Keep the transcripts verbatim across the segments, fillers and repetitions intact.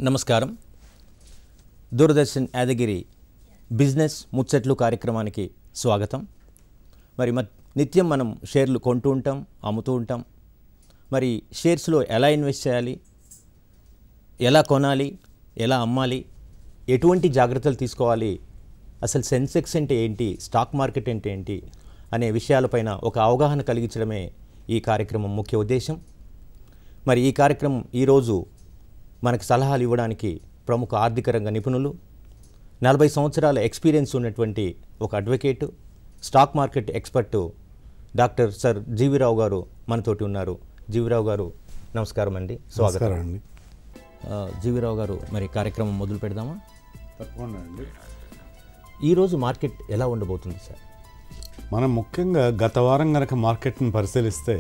నమస్కారం. దూరదర్శన్ యాదగిరి బిజినెస్ ముచ్చట్లు కార్యక్రమానికి స్వాగతం. మరి నిత్యం మనం షేర్లు కొంటూ ఉంటాం, అమ్ముతూ ఉంటాం. మరి షేర్స్లో ఎలా ఇన్వెస్ట్ చేయాలి, ఎలా కొనాలి, ఎలా అమ్మాలి, ఎటువంటి జాగ్రత్తలు తీసుకోవాలి, అసలు సెన్సెక్స్ అంటే ఏంటి, స్టాక్ మార్కెట్ అంటే ఏంటి అనే విషయాలపైన ఒక అవగాహన కలిగించడమే ఈ కార్యక్రమం ముఖ్య ఉద్దేశం. మరి ఈ కార్యక్రమం ఈరోజు మనకు సలహాలు ఇవ్వడానికి ప్రముఖ ఆర్థిక రంగ నిపుణులు, నలభై సంవత్సరాల ఎక్స్పీరియన్స్ ఉన్నటువంటి ఒక advocate, stock market expert doctor sir G V Rao గారు మనతోటి ఉన్నారు. జీవీరావు గారు నమస్కారం అండి, స్వాగతం అండి. జీవీరావు గారు, మరి కార్యక్రమం మొదలు పెడదామా? తప్పకుండా అండి. ఈరోజు మార్కెట్ ఎలా ఉండబోతుంది సార్? మనం ముఖ్యంగా గత వారం కనుక మార్కెట్ని పరిశీలిస్తే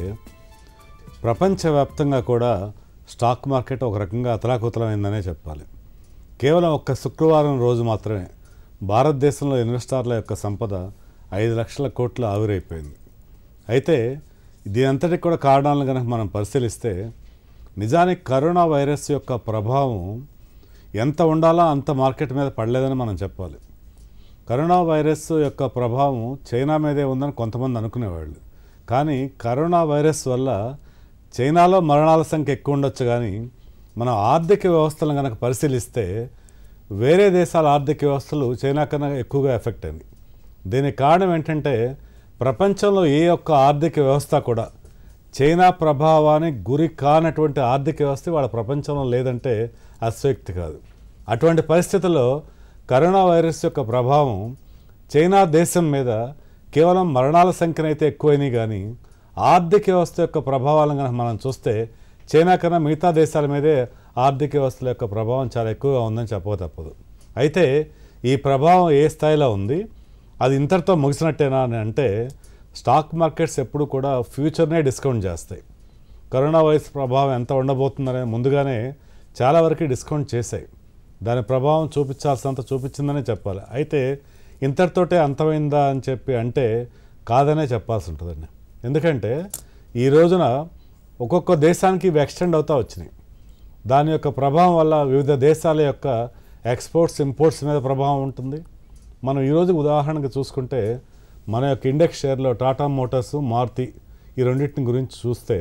ప్రపంచవ్యాప్తంగా కూడా స్టాక్ మార్కెట్ ఒక రకంగా అతలాకుతలమైందనే చెప్పాలి. కేవలం ఒక్క శుక్రవారం రోజు మాత్రమే భారతదేశంలో ఇన్వెస్టర్ల యొక్క సంపద ఐదు లక్షల కోట్లు ఆవిరైపోయింది. అయితే దీని అంతటికి కూడా కారణాలను కనుక మనం పరిశీలిస్తే నిజానికి కరోనా వైరస్ యొక్క ప్రభావం ఎంత ఉండాలో అంత మార్కెట్ మీద పడలేదని మనం చెప్పాలి. కరోనా వైరస్ యొక్క ప్రభావం చైనా మీదే ఉందని కొంతమంది అనుకునేవాళ్ళు. కానీ కరోనా వైరస్ వల్ల చైనాలో మరణాల సంఖ్య ఎక్కువ ఉండొచ్చు, కానీ మన ఆర్థిక వ్యవస్థలను కనుక పరిశీలిస్తే వేరే దేశాల ఆర్థిక వ్యవస్థలు చైనా కన్నా ఎక్కువగా ఎఫెక్ట్ అయింది. దీనికి కారణం ఏంటంటే ప్రపంచంలో ఏ ఒక్క ఆర్థిక వ్యవస్థ కూడా చైనా ప్రభావానికి గురి కానటువంటి ఆర్థిక వ్యవస్థ వాళ్ళ ప్రపంచంలో లేదంటే అస్వక్తి కాదు. అటువంటి పరిస్థితుల్లో కరోనా వైరస్ యొక్క ప్రభావం చైనా దేశం మీద కేవలం మరణాల సంఖ్యనైతే ఎక్కువైనాయి, కానీ ఆర్థిక వ్యవస్థ యొక్క ప్రభావాలను కనుక మనం చూస్తే చైనా కన్నా మిగతా దేశాల మీదే ఆర్థిక వ్యవస్థల యొక్క ప్రభావం చాలా ఎక్కువగా ఉందని చెప్పక తప్పదు. అయితే ఈ ప్రభావం ఏ స్థాయిలో ఉంది, అది ఇంతటితో ముగిసినట్టేనా అని అంటే స్టాక్ మార్కెట్స్ ఎప్పుడు కూడా ఫ్యూచర్నే డిస్కౌంట్ చేస్తాయి. కరోనా వైరస్ ప్రభావం ఎంత ఉండబోతుందనే ముందుగానే చాలా వరకు డిస్కౌంట్ చేశాయి. దాని ప్రభావం చూపించాల్సినంత చూపించిందనే చెప్పాలి. అయితే ఇంతటితోటే అంతమైందా అని చెప్పి అంటే కాదనే చెప్పాల్సి ఉంటుందండి. ఎందుకంటే ఈ రోజున ఒక్కొక్క దేశానికి ఇవి ఎక్స్టెండ్ అవుతూ వచ్చినాయి. దాని యొక్క ప్రభావం వల్ల వివిధ దేశాల యొక్క ఎక్స్పోర్ట్స్ ఇంపోర్ట్స్ మీద ప్రభావం ఉంటుంది. మనం ఈరోజు ఉదాహరణకు చూసుకుంటే మన యొక్క ఇండెక్స్ షేర్లో టాటా మోటార్స్, మారుతి ఈ రెండింటిని గురించి చూస్తే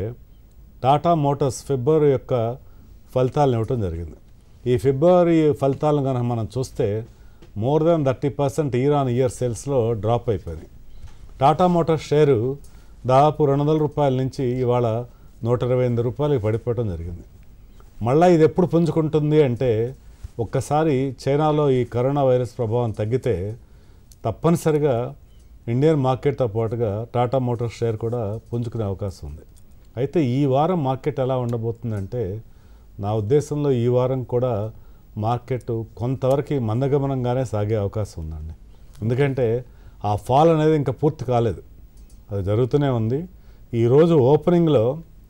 టాటా మోటార్స్ ఫిబ్రవరి యొక్క ఫలితాలను ఇవ్వటం జరిగింది. ఈ ఫిబ్రవరి ఫలితాలను కనుక మనం చూస్తే more than thirty percent year on year సేల్స్లో డ్రాప్ అయిపోయింది. టాటా మోటార్స్ షేరు దాదాపు రెండు వందల రూపాయల నుంచి ఇవాళ నూట ఇరవై ఎనిమిది రూపాయలకి పడిపోవడం జరిగింది. మళ్ళీ ఇది ఎప్పుడు పుంజుకుంటుంది అంటే ఒక్కసారి చైనాలో ఈ కరోనా వైరస్ ప్రభావం తగ్గితే తప్పనిసరిగా ఇండియన్ మార్కెట్తో పాటుగా టాటా మోటార్స్ షేర్ కూడా పుంజుకునే అవకాశం ఉంది. అయితే ఈ వారం మార్కెట్ ఎలా ఉండబోతుందంటే నా ఉద్దేశంలో ఈ వారం కూడా మార్కెట్ కొంతవరకు మందగమనంగానే సాగే అవకాశం ఉందండి. ఎందుకంటే ఆ ఫాల్ అనేది ఇంకా పూర్తి కాలేదు, అది జరుగుతూనే ఉంది. ఈరోజు ఓపెనింగ్లో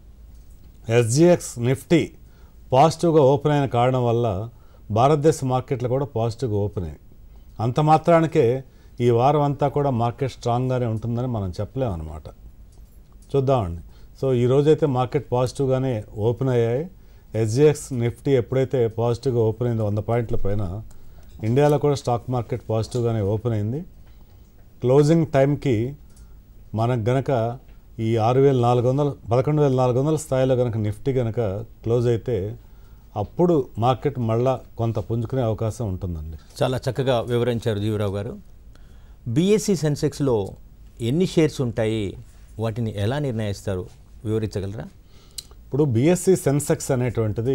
ఎస్జిఎక్స్ నిఫ్టీ పాజిటివ్గా ఓపెన్ అయిన కారణం వల్ల భారతదేశ మార్కెట్లు కూడా పాజిటివ్గా ఓపెన్ అయ్యాయి. అంత మాత్రానికే ఈ వారం అంతా కూడా మార్కెట్ స్ట్రాంగ్గానే ఉంటుందని మనం చెప్పలేమన్నమాట. చూద్దామండి. సో ఈరోజైతే మార్కెట్ పాజిటివ్గానే ఓపెన్ అయ్యాయి. ఎస్జిఎక్స్ నిఫ్టీ ఎప్పుడైతే పాజిటివ్గా ఓపెన్ అయిందో వంద పాయింట్ల పైన ఇండియాలో కూడా స్టాక్ మార్కెట్ పాజిటివ్గానే ఓపెన్ అయింది. క్లోజింగ్ టైంకి మనకు గనక ఈ ఆరు వేల నాలుగు వందల పదకొండు వేల నాలుగు వందల స్థాయిలో కనుక నిఫ్టీ కనుక క్లోజ్ అయితే అప్పుడు మార్కెట్ మళ్ళా కొంత పుంజుకునే అవకాశం ఉంటుందండి. చాలా చక్కగా వివరించారు జీవరావు గారు. బిఎస్సి సెన్సెక్స్లో ఎన్ని షేర్స్ ఉంటాయి, వాటిని ఎలా నిర్ణయిస్తారు, వివరించగలరా? ఇప్పుడు బిఎస్సి సెన్సెక్స్ అనేటువంటిది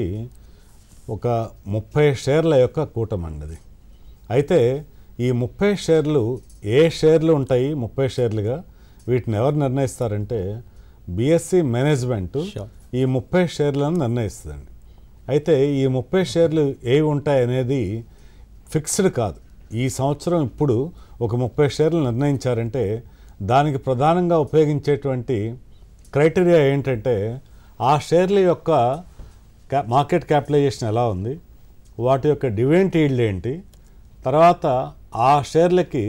ఒక ముప్పై షేర్ల యొక్క కూటమండి అది. అయితే ఈ ముప్పై షేర్లు ఏ షేర్లు ఉంటాయి, ముప్పై షేర్లుగా వీటిని ఎవరు నిర్ణయిస్తారంటే బిఎస్సి మేనేజ్మెంట్ ఈ ముప్పై షేర్లను నిర్ణయిస్తుందండి. అయితే ఈ ముప్పై షేర్లు ఏవి ఉంటాయి అనేది ఫిక్స్డ్ కాదు. ఈ సంవత్సరం ఇప్పుడు ఒక ముప్పై షేర్లు నిర్ణయించారంటే దానికి ప్రధానంగా ఉపయోగించేటువంటి క్రైటీరియా ఏంటంటే ఆ షేర్ల యొక్క మార్కెట్ క్యాపిటలైజేషన్ ఎలా ఉంది, వాటి యొక్క డివిడెండ్ ఈల్డ్ ఏంటి, తర్వాత ఆ షేర్లకి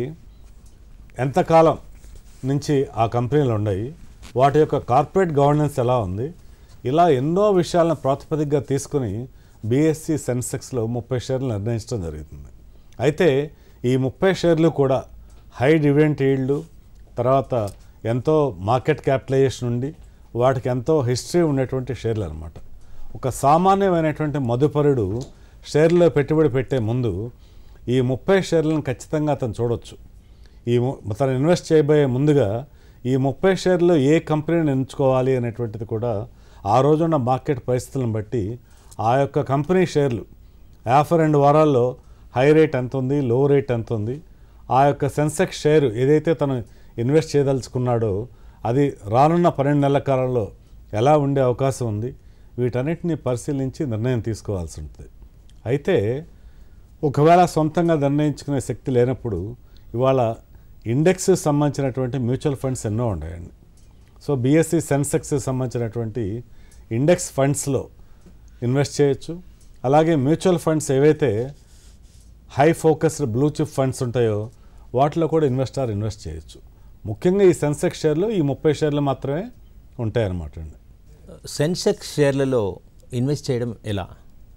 ఎంతకాలం నుంచి ఆ కంపెనీలు ఉన్నాయి, వాటి యొక్క కార్పొరేట్ గవర్నెన్స్ ఎలా ఉంది, ఇలా ఎన్నో విషయాలను ప్రాతిపదికగా తీసుకుని బీఎస్సీ సెన్సెక్స్లో ముప్పై షేర్లు నిర్ణయించడం జరుగుతుంది. అయితే ఈ ముప్పై షేర్లు కూడా హై డివిడెండ్ ఈల్డ్, తర్వాత ఎంతో మార్కెట్ క్యాపిటలైజేషన్ ఉండి వాటికి ఎంతో హిస్టరీ ఉన్నటువంటి షేర్లు అనమాట. ఒక సామాన్యమైనటువంటి మదుపరుడు షేర్లో పెట్టుబడి పెట్టే ముందు ఈ ముప్పై షేర్లను ఖచ్చితంగా అతను చూడొచ్చు. ఈ తను ఇన్వెస్ట్ చేయబోయే ముందుగా ఈ ముప్పై షేర్లు ఏ కంపెనీని ఎంచుకోవాలి అనేటువంటిది కూడా ఆ రోజున్న మార్కెట్ పరిస్థితులను బట్టి ఆ యొక్క కంపెనీ షేర్లు యాభై రెండు వారాల్లో హై రేట్ ఎంత ఉంది, లో రేట్ ఎంత ఉంది, ఆ యొక్క సెన్సెక్స్ షేరు ఏదైతే తను ఇన్వెస్ట్ చేయదలుచుకున్నాడో అది రానున్న పన్నెండు నెలల కాలంలో ఎలా ఉండే అవకాశం ఉంది, వీటన్నిటిని పరిశీలించి నిర్ణయం తీసుకోవాల్సి ఉంటుంది. అయితే ఒకవేళ సొంతంగా నిర్ణయించుకునే శక్తి లేనప్పుడు ఇవాళ ఇండెక్స్ సంబంధించినటువంటి మ్యూచువల్ ఫండ్స్ ఎన్నో ఉన్నాయండి. సో బీఎస్సీ సెన్సెక్స్ సంబంధించినటువంటి ఇండెక్స్ ఫండ్స్లో ఇన్వెస్ట్ చేయొచ్చు. అలాగే మ్యూచువల్ ఫండ్స్ ఏవైతే high focused blue chip funds ఉంటాయో వాటిలో కూడా ఇన్వెస్టర్ ఇన్వెస్ట్ చేయొచ్చు. ముఖ్యంగా ఈ సెన్సెక్స్ షేర్లు ఈ ముప్పై షేర్లు మాత్రమే ఉంటాయన్నమాట అండి. సెన్సెక్స్ షేర్లలో ఇన్వెస్ట్ చేయడం ఎలా?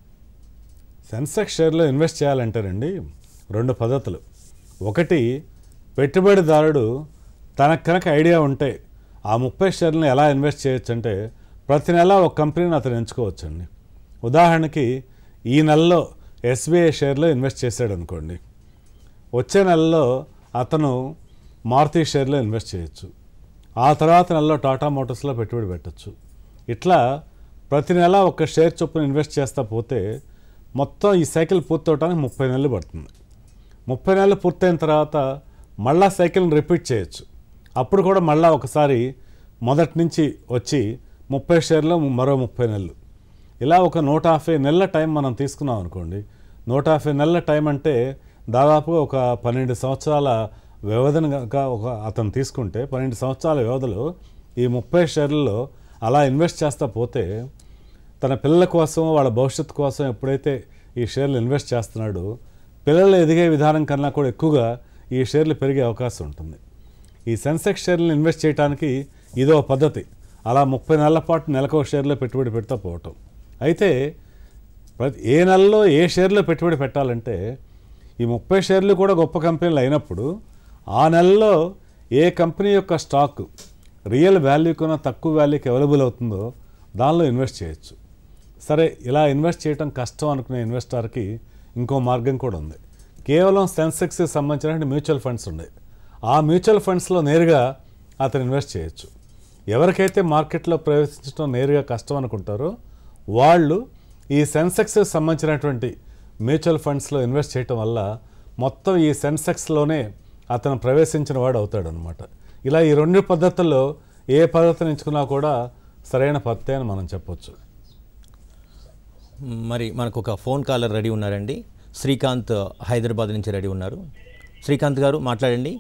సెన్సెక్స్ షేర్లో ఇన్వెస్ట్ చేయాలంటేనండి రెండు పద్ధతులు. ఒకటి, పెట్టుబడిదారుడు తనకు కనుక ఐడియా ఉంటే ఆ ముప్పై షేర్లను ఎలా ఇన్వెస్ట్ చేయొచ్చు అంటే ప్రతి నెల ఒక కంపెనీని అతను ఎంచుకోవచ్చండి. ఉదాహరణకి ఈ నెలలో ఎస్బీఐ షేర్లో ఇన్వెస్ట్ చేశాడు అనుకోండి, వచ్చే నెలలో అతను మారుతి షేర్లో ఇన్వెస్ట్ చేయొచ్చు, ఆ తర్వాత నెలలో టాటా మోటార్స్లో పెట్టుబడి పెట్టచ్చు. ఇట్లా ప్రతి నెల ఒక షేర్ చొప్పున ఇన్వెస్ట్ చేస్తా పోతే మొత్తం ఈ సైకిల్ పూర్తవడానికి ముప్పై నెలలు పడుతుంది. ముప్పై నెలలు పూర్తయిన తర్వాత మళ్ళా సైకిల్ని రిపీట్ చేయొచ్చు. అప్పుడు కూడా మళ్ళీ ఒకసారి మొదటి నుంచి వచ్చి ముప్పై షేర్లో మరో ముప్పై నెలలు, ఇలా ఒక నూట యాభై నెలల టైం మనం తీసుకున్నాం అనుకోండి. నూట యాభై నెలల టైం అంటే దాదాపుగా ఒక పన్నెండు సంవత్సరాల వ్యవధిని కనుక ఒక అతను తీసుకుంటే పన్నెండు సంవత్సరాల వ్యవధిలో ఈ ముప్పై షేర్లలో అలా ఇన్వెస్ట్ చేస్తా పోతే తన పిల్లల కోసం వాళ్ళ భవిష్యత్తు కోసం ఎప్పుడైతే ఈ షేర్లు ఇన్వెస్ట్ చేస్తున్నాడో పిల్లలు ఎదిగే విధానం కన్నా కూడా ఎక్కువగా ఈ షేర్లు పెరిగే అవకాశం ఉంటుంది. ఈ సెన్సెక్స్ షేర్లను ఇన్వెస్ట్ చేయడానికి ఇదో పద్ధతి. అలా ముప్పై నెలల పాటు నెలకు షేర్లో పెట్టుబడి పెడతా పోవటం. అయితే ప్రతి ఏ నెలలో ఏ షేర్లో పెట్టుబడి పెట్టాలంటే ఈ ముప్పై షేర్లు కూడా గొప్ప కంపెనీలు అయినప్పుడు ఆ నెలలో ఏ కంపెనీ యొక్క స్టాక్ రియల్ వాల్యూ కన్నా తక్కువ వాల్యూకి అవైలబుల్ అవుతుందో దానిలో ఇన్వెస్ట్ చేయొచ్చు. సరే, ఇలా ఇన్వెస్ట్ చేయడం కష్టం అనుకునే ఇన్వెస్టర్కి ఇంకో మార్గం కూడా ఉంది. కేవలం సెన్సెక్స్కి సంబంధించిన మ్యూచువల్ ఫండ్స్ ఉన్నాయి. ఆ మ్యూచువల్ ఫండ్స్లో నేరుగా అతను ఇన్వెస్ట్ చేయొచ్చు. ఎవరికైతే మార్కెట్లో ప్రవేశించడం నేరుగా కష్టం అనుకుంటారో వాళ్ళు ఈ సెన్సెక్స్కి సంబంధించినటువంటి మ్యూచువల్ ఫండ్స్లో ఇన్వెస్ట్ చేయటం వల్ల మొత్తం ఈ సెన్సెక్స్లోనే అతను ప్రవేశించిన వాడు అవుతాడనమాట. ఇలా ఈ రెండు పద్ధతుల్లో ఏ పద్ధతిని ఎంచుకున్నా కూడా సరైన పద్ధతి అని మనం చెప్పొచ్చు. మరి మనకు ఒక ఫోన్ కాలర్ రెడీ ఉన్నారండి. శ్రీకాంత్ హైదరాబాద్ నుంచి రెడీ ఉన్నారు. శ్రీకాంత్ గారు మాట్లాడండి.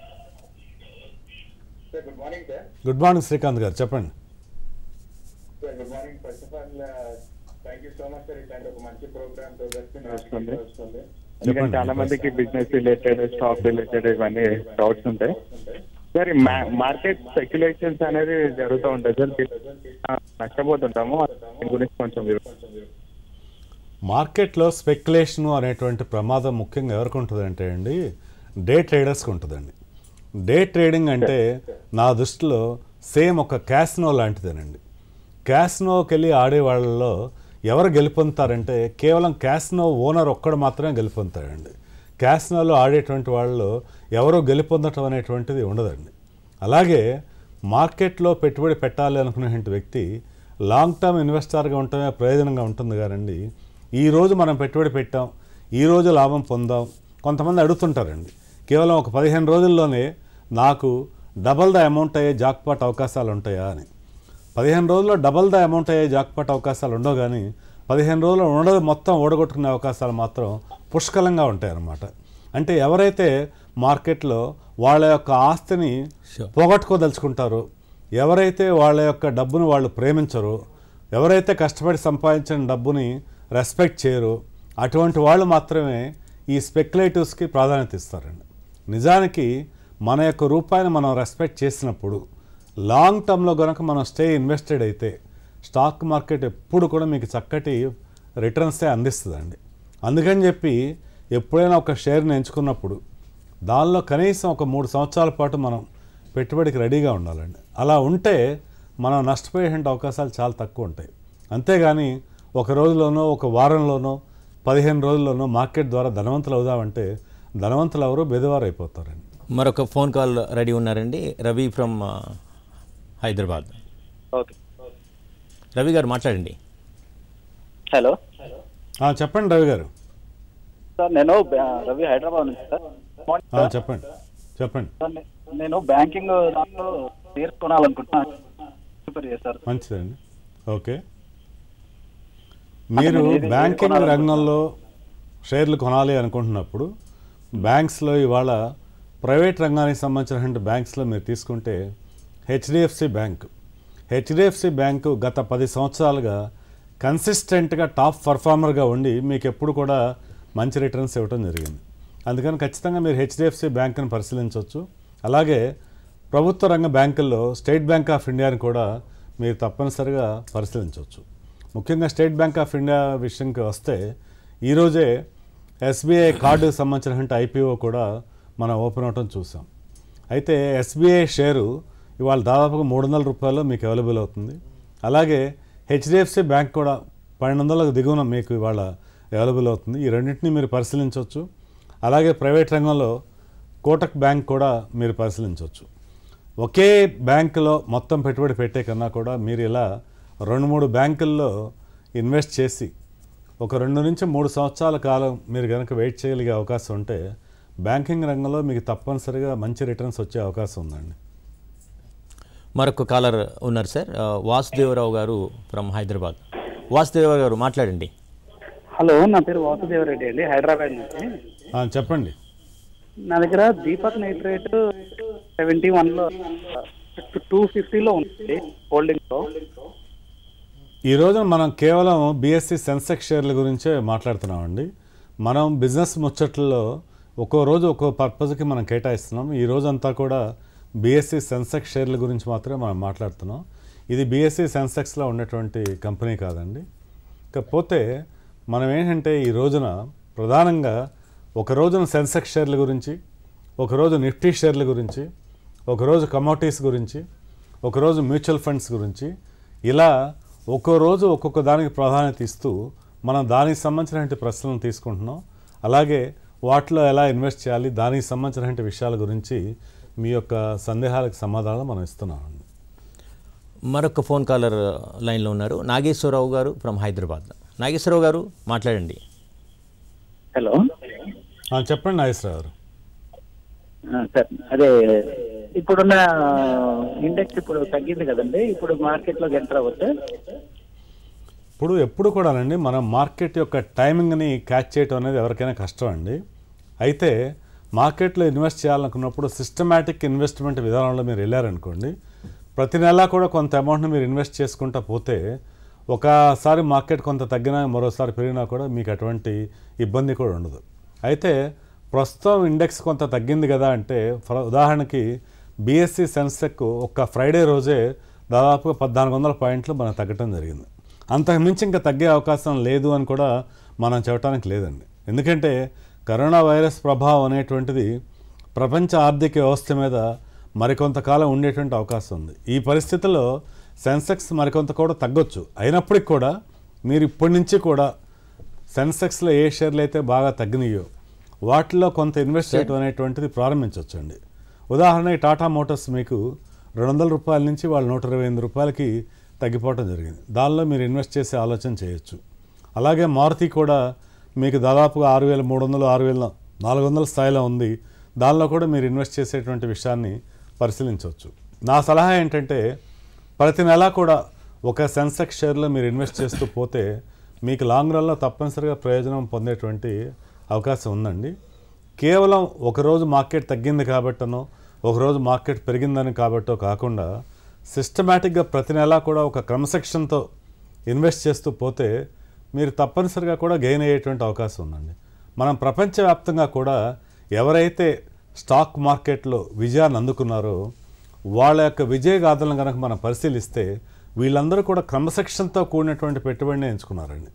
Good morning sir. Good morning Srikanth గారు, చెప్పండి. Sir good morning. First of all thank you so much sir. ఇట్లాంటి ఒక మంచి ప్రోగ్రామ్ వస్తుంది. ఎందుకంటే చాలా మందికి బిజినెస్ రిలేటెడ్, స్టాక్ రిలేటెడ్ ఇవన్నీ డౌట్స్ ఉంటాయి సార్. మార్కెట్ స్పెక్యులేషన్స్ అనేది జరుగుతూ ఉంటాయి సార్, నష్టపోతుంటాము. దాని గురించి కొంచెం మార్కెట్లో స్పెక్యులేషను అనేటువంటి ప్రమాదం ముఖ్యంగా ఎవరికి ఉంటుంది అంటే అండి డే ట్రేడర్స్కి ఉంటుందండి. డే ట్రేడింగ్ అంటే నా దృష్టిలో సేమ్ ఒక క్యాసినో లాంటిదేనండి. క్యాసినోకి వెళ్ళి ఆడే వాళ్ళలో ఎవరు గెలుపొందుతారంటే కేవలం క్యాసినో ఓనర్ ఒక్కడు మాత్రమే గెలుపొందుతాడండి. క్యాసినోలో ఆడేటువంటి వాళ్ళలో ఎవరో గెలుపొందటం అనేటువంటిది ఉండదండి. అలాగే మార్కెట్లో పెట్టుబడి పెట్టాలి అనుకునేటువంటి వ్యక్తి లాంగ్ టర్మ్ ఇన్వెస్టర్గా ఉండటమే ప్రయోజనంగా ఉంటుంది కానండి ఈరోజు మనం పెట్టుబడి పెట్టాం, ఈరోజు లాభం పొందాం. కొంతమంది అడుగుతుంటారండి కేవలం ఒక పదిహేను రోజుల్లోనే నాకు డబల్ ద అమౌంట్ అయ్యే జాక్పాట్ అవకాశాలు ఉంటాయా అని. పదిహేను రోజుల్లో డబల్ ద అమౌంట్ అయ్యే జాక్పాట్ అవకాశాలు ఉండవు, కానీ పదిహేను రోజుల్లో ఉండదు మొత్తం ఓడగొట్టుకునే అవకాశాలు మాత్రం పుష్కలంగా ఉంటాయి అన్నమాట. అంటే ఎవరైతే మార్కెట్లో వాళ్ళ యొక్క ఆస్తిని పోగొట్టుకోదలుచుకుంటారో, ఎవరైతే వాళ్ళ యొక్క డబ్బును వాళ్ళు ప్రేమించరో, ఎవరైతే కష్టపడి సంపాదించిన డబ్బుని రెస్పెక్ట్ చేయరో అటువంటి వాళ్ళు మాత్రమే ఈ స్పెక్యులేటివ్స్కి ప్రాధాన్యత ఇస్తారండి. నిజానికి మన యొక్క రూపాయిని మనం రెస్పెక్ట్ చేసినప్పుడు లాంగ్ టర్మ్లో కనుక మనం స్టే ఇన్వెస్టెడ్ అయితే స్టాక్ మార్కెట్ ఎప్పుడు కూడా మీకు చక్కటి రిటర్న్సే అందిస్తుందండి. అందుకని చెప్పి ఎప్పుడైనా ఒక షేర్ని ఎంచుకున్నప్పుడు దానిలో కనీసం ఒక మూడు సంవత్సరాల పాటు మనం పెట్టుబడికి రెడీగా ఉండాలండి. అలా ఉంటే మనం నష్టపోయే అవకాశాలు చాలా తక్కువ ఉంటాయి. అంతేగాని ఒక రోజులోనో ఒక వారంలోనో పదిహేను రోజుల్లోనో మార్కెట్ ద్వారా ధనవంతులు అవుదామంటే ధనవంతులు ఎవరు బెదవారు అయిపోతారండి. మరొక ఫోన్ కాల్ రెడీ ఉన్నారండి, రవి ఫ్రమ్ హైదరాబాద్. ఓకే రవి గారు మాట్లాడండి. హలో చెప్పండి రవి గారు. సార్ నేను రవి హైదరాబాద్ నుంచి సార్. చెప్పండి చెప్పండి సార్ నేను బ్యాంకింగ్ దాంట్లో నేర్చుకోవాలనుకుంటున్నాను. మంచిదండి. ఓకే, మీరు బ్యాంకింగ్ రంగంలో షేర్లు కొనాలి అనుకుంటున్నప్పుడు బ్యాంక్స్లో ఇవాళ ప్రైవేట్ రంగానికి సంబంధించినటువంటి బ్యాంక్స్లో మీరు తీసుకుంటే హెచ్డిఎఫ్సి బ్యాంక్ హెచ్డిఎఫ్సి బ్యాంకు గత పది సంవత్సరాలుగా కన్సిస్టెంట్గా టాప్ పర్ఫార్మర్గా ఉండి మీకు ఎప్పుడు కూడా మంచి రిటర్న్స్ ఇవ్వడం జరిగింది. అందుకని ఖచ్చితంగా మీరు హెచ్డిఎఫ్సి బ్యాంకును పరిశీలించవచ్చు. అలాగే ప్రభుత్వ రంగ బ్యాంకుల్లో స్టేట్ బ్యాంక్ ఆఫ్ ఇండియాని కూడా మీరు తప్పనిసరిగా పరిశీలించవచ్చు. ముఖ్యంగా స్టేట్ బ్యాంక్ ఆఫ్ ఇండియా విషయంకి వస్తే ఈరోజే ఎస్బీఐ కార్డుకు సంబంధించినటువంటి ఐపీఓ కూడా మనం ఓపెన్ అవటం చూసాం. అయితే ఎస్బీఐ షేరు ఇవాళ దాదాపుగా మూడు వందల రూపాయలు మీకు అవైలబుల్ అవుతుంది. అలాగే హెచ్డిఎఫ్సి బ్యాంక్ కూడా పన్నెండు వందలకు దిగువన మీకు ఇవాళ అవైలబుల్ అవుతుంది. ఈ రెండింటినీ మీరు పరిశీలించవచ్చు. అలాగే ప్రైవేట్ రంగంలో కోటక్ బ్యాంక్ కూడా మీరు పరిశీలించవచ్చు. ఒకే బ్యాంకులో మొత్తం పెట్టుబడి పెట్టే కన్నా కూడా మీరు ఇలా రెండు మూడు బ్యాంకుల్లో ఇన్వెస్ట్ చేసి ఒక రెండు నుంచి మూడు సంవత్సరాల కాలం మీరు కనుక వెయిట్ చేయగలిగే అవకాశం ఉంటే బ్యాంకింగ్ రంగంలో మీకు తప్పనిసరిగా మంచి రిటర్న్స్ వచ్చే అవకాశం ఉందండి. మరొక కాలర్ ఉన్నారు సార్, వాసుదేవరావు గారు ఫ్రమ్ హైదరాబాద్. వాసుదేవరావు గారు మాట్లాడండి. హలో, నా పేరు వాసుదేవరెడ్డి అండి, హైదరాబాద్ నుంచి. చెప్పండి. నా దగ్గర దీపక్ నైట్రేట్ సెవెంటీ వన్లో టూ ఫిఫ్టీలో ఉంది హోల్డింగ్లో. ఈ రోజున మనం కేవలం బిఎస్సి సెన్సెక్స్ షేర్ల గురించే మాట్లాడుతున్నామండి. మనం బిజినెస్ ముచ్చట్లలో ఒక్కో రోజు ఒక్కో పర్పస్కి మనం కేటాయిస్తున్నాం. ఈ రోజంతా కూడా బిఎస్సి సెన్సెక్స్ షేర్ల గురించి మాత్రమే మనం మాట్లాడుతున్నాం. ఇది బిఎస్సి సెన్సెక్స్లో ఉన్నటువంటి కంపెనీ కాదండి. ఇకపోతే మనం ఏంటంటే ఈ రోజున ప్రధానంగా ఒక రోజున సెన్సెక్స్ షేర్ల గురించి, ఒకరోజు నిఫ్టీ షేర్ల గురించి, ఒకరోజు కమోడిటీస్ గురించి, ఒకరోజు మ్యూచువల్ ఫండ్స్ గురించి, ఇలా ఒక్కో రోజు ఒక్కొక్క దానికి ప్రాధాన్యత ఇస్తూ మనం దానికి సంబంధించినటువంటి ప్రశ్నలను తీసుకుంటున్నాం. అలాగే వాటిలో ఎలా ఇన్వెస్ట్ చేయాలి, దానికి సంబంధించినటువంటి విషయాల గురించి మీ యొక్క సందేహాలకు సమాధానాలు మనం ఇస్తున్నామండి. మరొక ఫోన్ కాలర్ లైన్లో ఉన్నారు, నాగేశ్వరరావు గారు ఫ్రమ్ హైదరాబాద్. నాగేశ్వరరావు గారు మాట్లాడండి. హలో చెప్పండి నాగేశ్వరరావు గారు. సార్, అదే ఇప్పుడున్న ఇండెక్స్ ఇప్పుడు తగ్గింది కదండి, ఇప్పుడు మార్కెట్లోకి ఎంటర్ అవ్వచ్చు. ఇప్పుడు ఎప్పుడు కూడానండి మనం మార్కెట్ యొక్క టైమింగ్ని క్యాచ్ చేయటం అనేది ఎవరికైనా కష్టం అండి. అయితే మార్కెట్లో ఇన్వెస్ట్ చేయాలనుకున్నప్పుడు సిస్టమాటిక్ ఇన్వెస్ట్మెంట్ విధానంలో మీరు వెళ్ళారనుకోండి, ప్రతి నెలా కూడా కొంత అమౌంట్ని మీరు ఇన్వెస్ట్ చేసుకుంటా పోతే ఒకసారి మార్కెట్ కొంత తగ్గినా మరోసారి పెరిగినా కూడా మీకు అటువంటి ఇబ్బంది కూడా ఉండదు. అయితే ప్రస్తుతం ఇండెక్స్ కొంత తగ్గింది కదా అంటే, ఉదాహరణకి బిఎస్సి సెన్సెక్ ఒక్క ఫ్రైడే రోజే దాదాపుగా పద్నాలుగు వందల పాయింట్లు మనం తగ్గటం జరిగింది. అంతకుమించి ఇంకా తగ్గే అవకాశం లేదు అని కూడా మనం చెప్పడానికి లేదండి. ఎందుకంటే కరోనా వైరస్ ప్రభావం అనేటువంటిది ప్రపంచ ఆర్థిక వ్యవస్థ మీద మరికొంతకాలం ఉండేటువంటి అవకాశం ఉంది. ఈ పరిస్థితుల్లో సెన్సెక్స్ మరికొంత కూడా తగ్గొచ్చు. అయినప్పటికీ కూడా మీరు ఇప్పటి నుంచి కూడా సెన్సెక్స్లో ఏ షేర్లు అయితే బాగా తగ్గినాయో వాటిలో కొంత ఇన్వెస్ట్ చేయడం అనేటువంటిది ప్రారంభించవచ్చండి. ఉదాహరణకి టాటా మోటార్స్ మీకు రెండు వందల రూపాయల నుంచి వాళ్ళు నూట ఇరవై ఎనిమిది రూపాయలకి తగ్గిపోవడం జరిగింది. దానిలో మీరు ఇన్వెస్ట్ చేసే ఆలోచన చేయొచ్చు. అలాగే మారుతి కూడా మీకు దాదాపుగా ఆరు వేల మూడు వందలు ఆరు వేల నాలుగు వందల స్థాయిలో ఉంది. దానిలో కూడా మీరు ఇన్వెస్ట్ చేసేటువంటి విషయాన్ని పరిశీలించవచ్చు. నా సలహా ఏంటంటే ప్రతి నెలా కూడా ఒక సెన్సెక్స్ షేర్లో మీరు ఇన్వెస్ట్ చేస్తూ పోతే మీకు లాంగ్ రన్లో తప్పనిసరిగా ప్రయోజనం పొందేటువంటి అవకాశం ఉందండి. కేవలం ఒకరోజు మార్కెట్ తగ్గింది కాబట్టనో ఒకరోజు మార్కెట్ పెరిగిందని కాబట్టో కాకుండా సిస్టమేటిక్గా ప్రతి నెలా కూడా ఒక క్రమశిక్షణతో ఇన్వెస్ట్ చేస్తూ పోతే మీరు తప్పనిసరిగా కూడా గెయిన్ అయ్యేటువంటి అవకాశం ఉందండి. మనం ప్రపంచవ్యాప్తంగా కూడా ఎవరైతే స్టాక్ మార్కెట్లో విజయాన్ని అందుకున్నారో వాళ్ళ యొక్క విజయగాథలను కనుక మనం పరిశీలిస్తే వీళ్ళందరూ కూడా క్రమశిక్షణతో కూడినటువంటి పెట్టుబడిని ఎంచుకున్నారండి.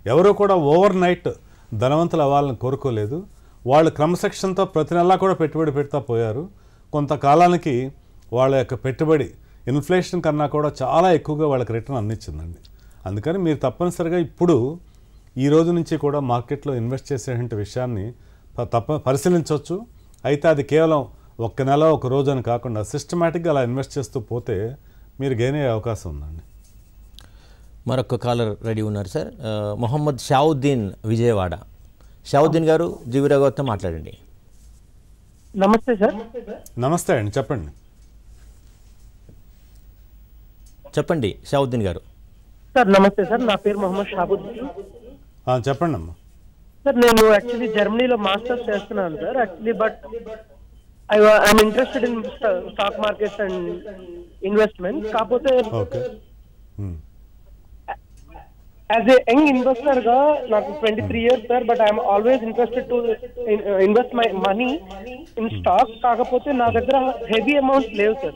ఎవరు కూడా ఓవర్ నైట్ ధనవంతులు అవ్వాలని కోరుకోలేదు. వాళ్ళు క్రమశిక్షణతో ప్రతి నెలా కూడా పెట్టుబడి పెడతా పోయారు. కొంతకాలానికి వాళ్ళ యొక్క పెట్టుబడి ఇన్ఫ్లేషన్ కన్నా కూడా చాలా ఎక్కువగా వాళ్ళకి రిటర్న్ అందించిందండి. అందుకని మీరు తప్పనిసరిగా ఇప్పుడు ఈ రోజు నుంచి కూడా మార్కెట్లో ఇన్వెస్ట్ చేసేటువంటి విషయాన్ని తప్ప పరిశీలించవచ్చు. అయితే అది కేవలం ఒక్క నెల ఒక రోజు అని కాకుండా సిస్టమేటిక్గా అలా ఇన్వెస్ట్ చేస్తూ పోతే మీరు గెయిన్ అయ్యే అవకాశం ఉందండి. మరొక కాలర్ రెడీ ఉన్నారు సార్. మొహమ్మద్ షావుద్దీన్ విజయవాడ. షావుద్దీన్ గారు జీవిరావు గారితో మాట్లాడండి. నమస్తే సార్. నమస్తే అండి, చెప్పండి చెప్పండి షావుద్దీన్ గారు. సార్ నమస్తే సార్, నా పేరు మొహమ్మద్ షాబుద్దీన్. చెప్పండి అమ్మా. సార్ నేను యాక్చువల్లీ జర్మనీలో మాస్టర్స్ చేస్తున్నాను sir. Actually but I I'm interested in stock markets and investment. కాకపోతే okay, as a young investor గా నాకు twenty three years sir, but I'm always interested to invest my money in stock. కాకపోతే నా దగ్గర heavy amounts లేవు sir.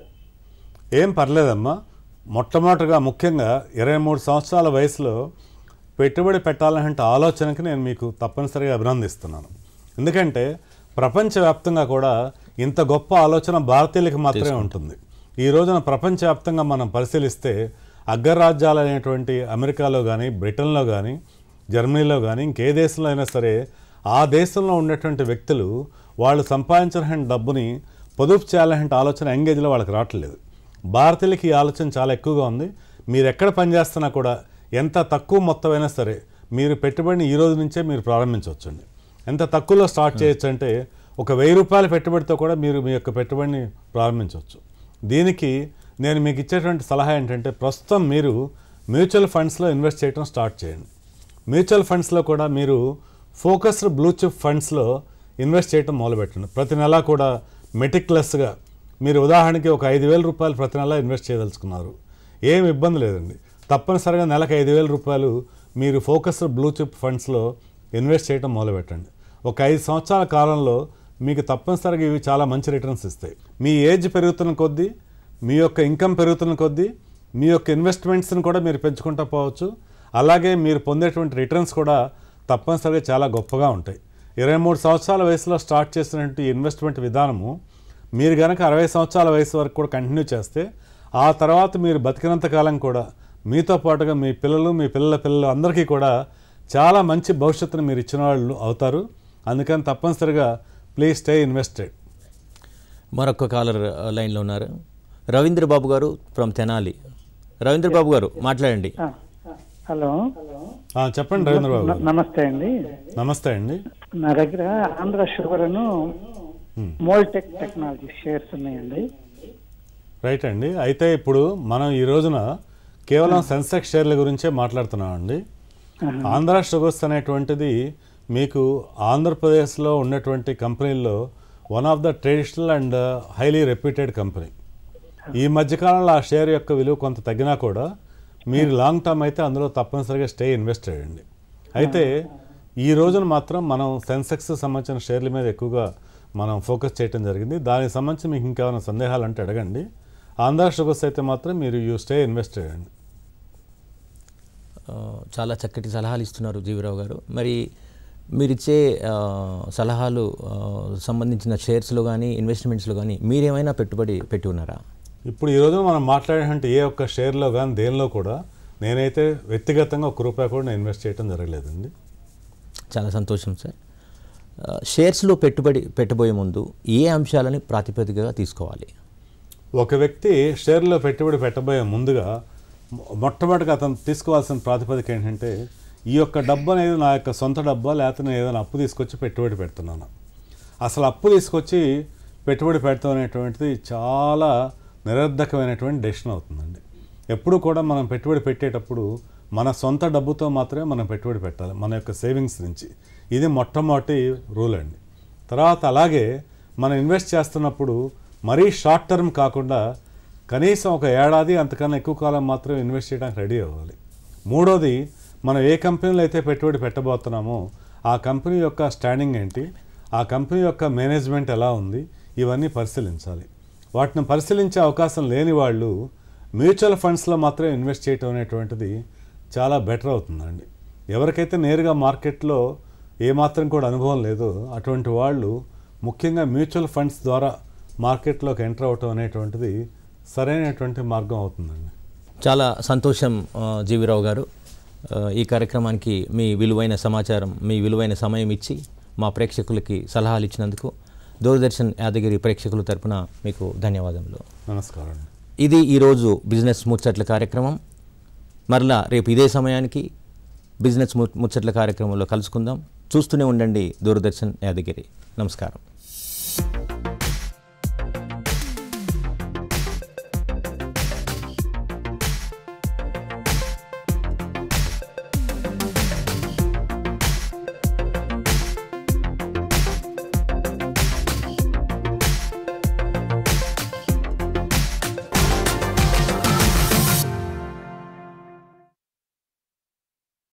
ఏం పర్లేదమ్మా. మొట్టమొదటిగా ముఖ్యంగా ఇరవై మూడు సంవత్సరాల వయసులో పెట్టుబడి పెట్టాలంటే ఆలోచనకి నేను మీకు తప్పనిసరిగా అభినందిస్తున్నాను. ఎందుకంటే ప్రపంచవ్యాప్తంగా కూడా ఇంత గొప్ప ఆలోచన భారతీయులకి మాత్రమే ఉంటుంది. ఈ రోజున ప్రపంచవ్యాప్తంగా మనం పరిశీలిస్తే అగ్రరాజ్యాలు అనేటువంటి అమెరికాలో కానీ, బ్రిటన్లో కానీ, జర్మనీలో కానీ, ఇంకే దేశంలో అయినా సరే ఆ దేశంలో ఉన్నటువంటి వ్యక్తులు వాళ్ళు సంపాదించిన డబ్బుని పొదుపు చేయాలంటే ఆలోచన ఎంగేజ్లో వాళ్ళకి రావట్లేదు. భారతీయులకి ఈ ఆలోచన చాలా ఎక్కువగా ఉంది. మీరు ఎక్కడ పనిచేస్తున్నా కూడా ఎంత తక్కువ మొత్తమైనా సరే మీరు పెట్టుబడిని ఈ రోజు నుంచే మీరు ప్రారంభించవచ్చండి. ఎంత తక్కువలో స్టార్ట్ చేయొచ్చు అంటే ఒక వెయ్యి రూపాయల పెట్టుబడితో కూడా మీరు మీ యొక్క పెట్టుబడిని ప్రారంభించవచ్చు. దీనికి నేను మీకు ఇచ్చేటువంటి సలహా ఏంటంటే ప్రస్తుతం మీరు మ్యూచువల్ ఫండ్స్లో ఇన్వెస్ట్ చేయడం స్టార్ట్ చేయండి. మ్యూచువల్ ఫండ్స్లో కూడా మీరు ఫోకస్డ్ బ్లూ చిప్ ఫండ్స్లో ఇన్వెస్ట్ చేయడం మొదలుపెట్టండి. ప్రతి నెలా కూడా మెటిక్యులస్గా మీరు ఉదాహరణకి ఒక ఐదు వేల రూపాయలు ప్రతి నెల ఇన్వెస్ట్ చేయదలుచుకున్నారు, ఏం ఇబ్బంది లేదండి. తప్పనిసరిగా నెలకు ఐదు వేల రూపాయలు మీరు ఫోకస్డ్ బ్లూ చిప్ ఫండ్స్లో ఇన్వెస్ట్ చేయడం మొదలుపెట్టండి. ఒక ఐదు సంవత్సరాల కాలంలో మీకు తప్పనిసరిగా ఇవి చాలా మంచి రిటర్న్స్ ఇస్తాయి. మీ ఏజ్ పెరుగుతున్న కొద్దీ, మీ యొక్క ఇన్కమ్ పెరుగుతున్న కొద్దీ మీ యొక్క ఇన్వెస్ట్మెంట్స్ని కూడా మీరు పెంచుకుంటూ పోవచ్చు. అలాగే మీరు పొందేటువంటి రిటర్న్స్ కూడా తప్పనిసరిగా చాలా గొప్పగా ఉంటాయి. ఇరవై మూడు సంవత్సరాల వయసులో స్టార్ట్ చేసినటువంటి ఇన్వెస్ట్మెంట్ విధానము మీరు కనుక అరవై సంవత్సరాల వయసు వరకు కూడా కంటిన్యూ చేస్తే ఆ తర్వాత మీరు బతికినంత కాలం కూడా మీతో పాటుగా మీ పిల్లలు, మీ పిల్లల పిల్లలు అందరికీ కూడా చాలా మంచి భవిష్యత్తును మీరు ఇచ్చిన వాళ్ళు అవుతారు. అందుకని తప్పనిసరిగా ప్లీజ్ స్టే ఇన్వెస్టెడ్. మరొక కాలర్ లైన్లో ఉన్నారు. రవీంద్ర బాబు గారు ఫ్రమ్ తెనాలి. రవీంద్ర బాబు గారు మాట్లాడండి. హలో, చెప్పండి రవీంద్ర బాబు. నమస్తే అండి. నమస్తే అండి. నా దగ్గర ఆంధ్ర షుగర్ అను మోల్టెక్ టెక్నాలజీ షేర్స్ ఉన్నాయండి. రైట్ అండి. అయితే ఇప్పుడు మనం ఈ రోజున కేవలం సెన్సెక్స్ షేర్ల గురించే మాట్లాడుతున్నామండి. ఆంధ్ర షుగర్స్ అనేటువంటిది మీకు ఆంధ్రప్రదేశ్లో ఉన్నటువంటి కంపెనీల్లో one of the traditional and highly reputed company. ఈ మధ్యకాలంలో ఆ షేర్ యొక్క విలువ కొంత తగ్గినా కూడా మీరు లాంగ్ టర్మ్ అయితే అందులో తప్పనిసరిగా స్టే ఇన్వెస్టెడ్ అండి. అయితే ఈ రోజున మాత్రం మనం సెన్సెక్స్ సంబంధించిన షేర్ల మీద ఎక్కువగా మనం ఫోకస్ చేయడం జరిగింది. దానికి సంబంధించి మీకు ఇంకేమైనా సందేహాలు అంటే అడగండి. ఆంధ్ర షుగర్స్ అయితే మాత్రం మీరు యూ స్టే ఇన్వెస్టెడ్ అండి. చాలా చక్కటి సలహాలు ఇస్తున్నారు జీవిరావు గారు. మరి మీరిచ్చే సలహాలు సంబంధించిన షేర్స్లో కానీ ఇన్వెస్ట్మెంట్స్లో కానీ మీరేమైనా పెట్టుబడి పెట్టి ఉన్నారా? ఇప్పుడు ఈరోజు మనం మాట్లాడేటువంటి ఏ ఒక్క షేర్లో కానీ దేనిలో కూడా నేనైతే వ్యక్తిగతంగా ఒక రూపాయి కూడా నేను ఇన్వెస్ట్ చేయడం జరగలేదండి. చాలా సంతోషం సార్. షేర్స్లో పెట్టుబడి పెట్టబోయే ముందు ఏ అంశాలని ప్రాతిపదికగా తీసుకోవాలి? ఒక వ్యక్తి షేర్లో పెట్టుబడి పెట్టబోయే ముందుగా మొట్టమొదటిగా అతను తీసుకోవాల్సిన ప్రాతిపదిక ఏంటంటే ఈ యొక్క డబ్బు అనేది నా యొక్క సొంత డబ్బా, లేకపోతే నేను ఏదైనా అప్పు తీసుకొచ్చి పెట్టుబడి పెడుతున్నాను. అసలు అప్పు తీసుకొచ్చి పెట్టుబడి పెడతాం అనేటువంటిది చాలా నిరర్ధకమైనటువంటి డెసిషన్ అవుతుందండి. ఎప్పుడు కూడా మనం పెట్టుబడి పెట్టేటప్పుడు మన సొంత డబ్బుతో మాత్రమే మనం పెట్టుబడి పెట్టాలి, మన యొక్క సేవింగ్స్ నుంచి. ఇది మొట్టమొదటి రూల్ అండి. తర్వాత అలాగే మనం ఇన్వెస్ట్ చేస్తున్నప్పుడు మరీ షార్ట్ టర్మ్ కాకుండా కనీసం ఒక ఏడాది అంతకన్నా ఎక్కువ కాలం మాత్రం ఇన్వెస్ట్ చేయడానికి రెడీ అవ్వాలి. మూడోది, మనం ఏ కంపెనీలో అయితే పెట్టుబడి పెట్టబోతున్నామో ఆ కంపెనీ యొక్క స్టాండింగ్ ఏంటి, ఆ కంపెనీ యొక్క మేనేజ్మెంట్ ఎలా ఉంది, ఇవన్నీ పరిశీలించాలి. వాటిని పరిశీలించే అవకాశం లేని వాళ్ళు మ్యూచువల్ ఫండ్స్లో మాత్రం ఇన్వెస్ట్ చేయటం అనేటువంటిది చాలా బెటర్ అవుతుందండి. ఎవరికైతే నేరుగా మార్కెట్లో ఏమాత్రం కూడా అనుభవం లేదో అటువంటి వాళ్ళు ముఖ్యంగా మ్యూచువల్ ఫండ్స్ ద్వారా మార్కెట్లోకి ఎంటర్ అవటం అనేటువంటిది సరైనటువంటి మార్గం అవుతుందండి. చాలా సంతోషం జీవిరావు గారు. ఈ కార్యక్రమానికి మీ విలువైన సమాచారం, మీ విలువైన సమయం ఇచ్చి మా ప్రేక్షకులకి సలహాలు ఇచ్చినందుకు దూరదర్శన్ యాదగిరి ప్రేక్షకుల తరపున మీకు ధన్యవాదములు. నమస్కారం. ఇది ఈరోజు బిజినెస్ ముచ్చట్ల కార్యక్రమం. మరలా రేపు ఇదే సమయానికి బిజినెస్ ముచ్చట్ల కార్యక్రమంలో కలుసుకుందాం. చూస్తూనే ఉండండి దూరదర్శన్ యాదగిరి. నమస్కారం.